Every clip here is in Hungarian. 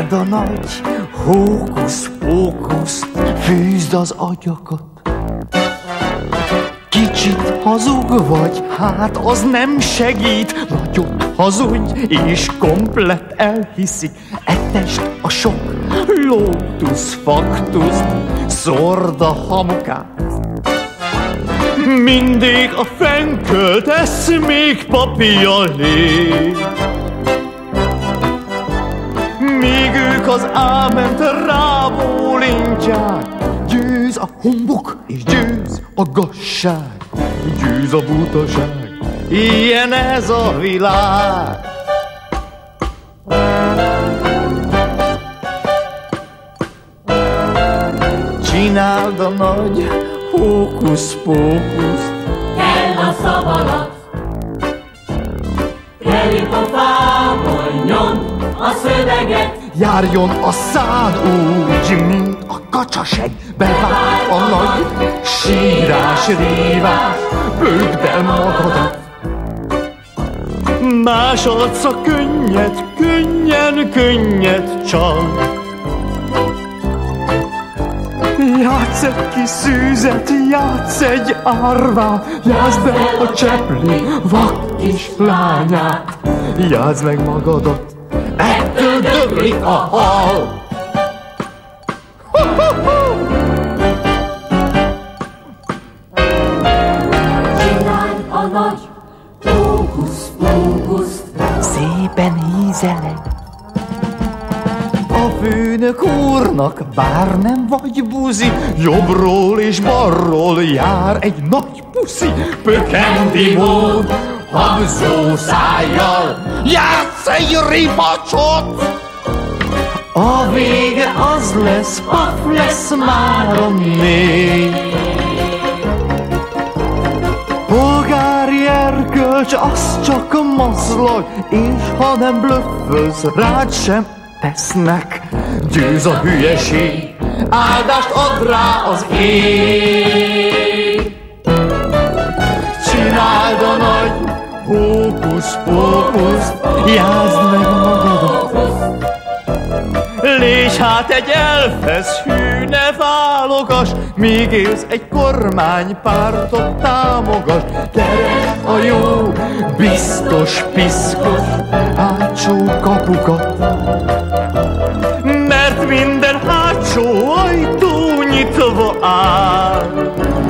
Csináld a nagy hókusz-pókuszt, fűzd az agyakat. Kicsit hazug vagy, hát az nem segít. Nagyot hazudj, és komplett elhiszik. Etesd a sok lótusz-faktuszt, szórd a hamukát. Mindig a fenkölt esz még papírjallé. Míg ők az áment rábólintják. Győz a humbuk, és győz a gazság, győz a butaság, ilyen ez a világ. Csináld a nagy hókusz-pókuszt. Kell a szavalat, kell itt a fából, nyomd a szöveget. Járjon a szád úgy, mint a kacsaseg. Bevág a nagy sírás, rívás, bőgd el magadat. Másodszor könnyed, könnyed csal. Játsz egy kis szűzet, játsz egy árvát, játszd el a csepli vak kis lányát. Játszd meg magadat, ettől döglik a hal. Csináld a nagy hókusz-pókuszt, Szépen hízeled. A főnök úrnak bár nem vagy buzi, jobbról és balról jár egy nagy puszi. Pökendi mód, habzó szájjal, játsz egy ripacsot. A vége az lesz, paf lesz már a mély. Polgári erkölcs, az csak a maszlag, és ha nem blöffölsz, rád sem tesznek. Győz a hülyeség, áldást ad rá az ég. Csináld a nagy hókusz-pókuszt, játszd meg magadat. Légy hát egy elfesz, hű, ne válogass, míg élsz egy kormánypártot támogass. Keresd a jó, biztos, piszkos hátsó kapukat, mert minden hátsó ajtó nyitva áll.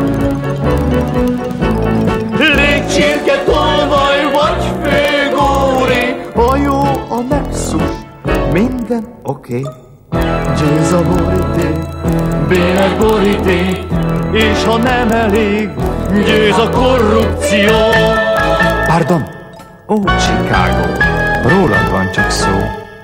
Légy csirke, tolvaj vagy főgóri, ha jó a nexus, minden oké. Győz a boríték, bének boríték, és ha nem elég, győz a korrupció. Pardon, ó, Chicago, rólad van csak szó.